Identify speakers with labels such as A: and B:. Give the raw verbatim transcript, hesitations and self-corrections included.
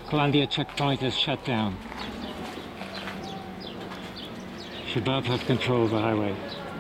A: Kalandia checkpoint is shut down. Shabab have control of the highway.